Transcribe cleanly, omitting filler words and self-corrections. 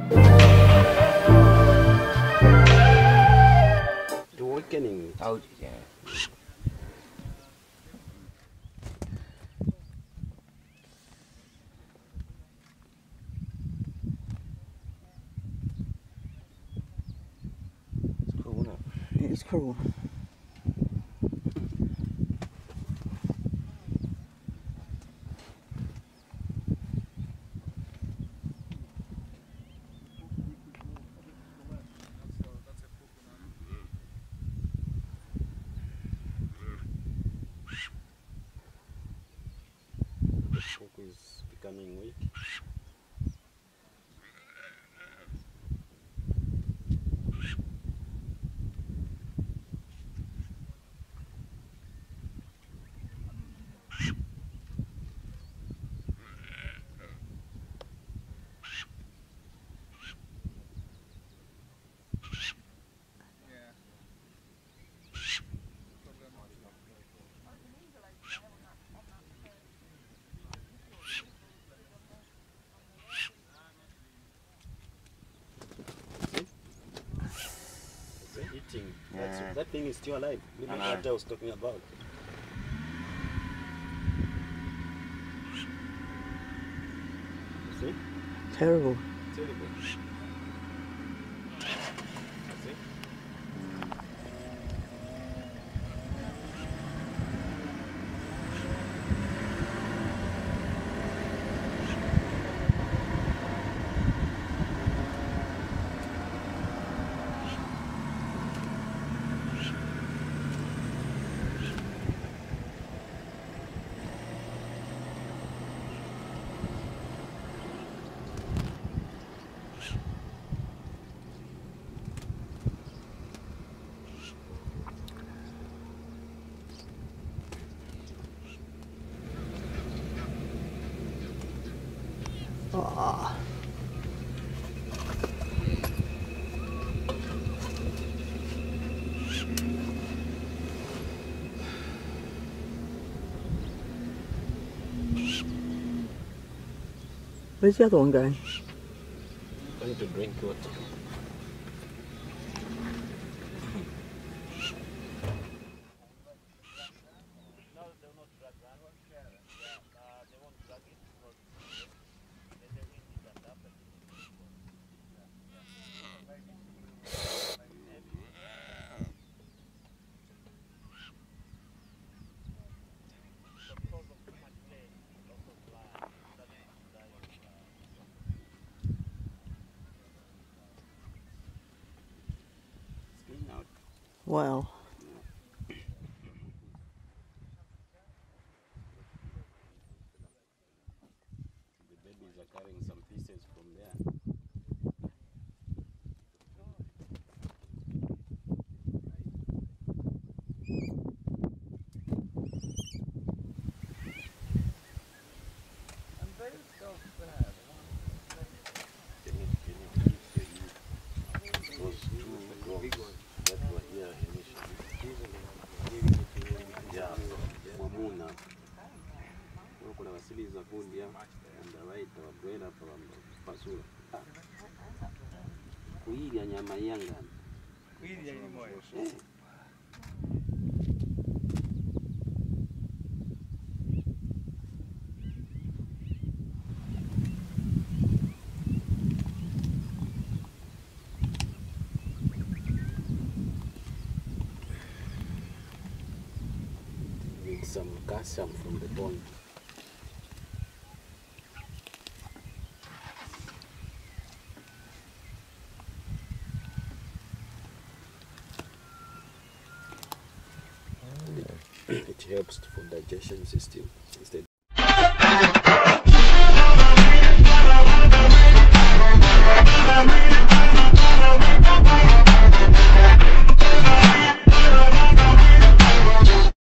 You're awakening. Oh, yeah. It's cool, isn't it? It is cool. The hook is becoming weak. Eating. Yeah. That thing is still alive. Maybe what I was talking about. See? Terrible. Terrible. See? Ah. Where's the other one going? Going to drink water. Wow. The babies are carrying some pieces from there. Those two dogs that were here initially. Yeah, Wamuna. Kuna wasili za kundi ya ndawaita wabwela pa pasura. Kuilya nyama yanga. Kuilya ni moyo. Need some calcium from the bone. It helps for digestion system instead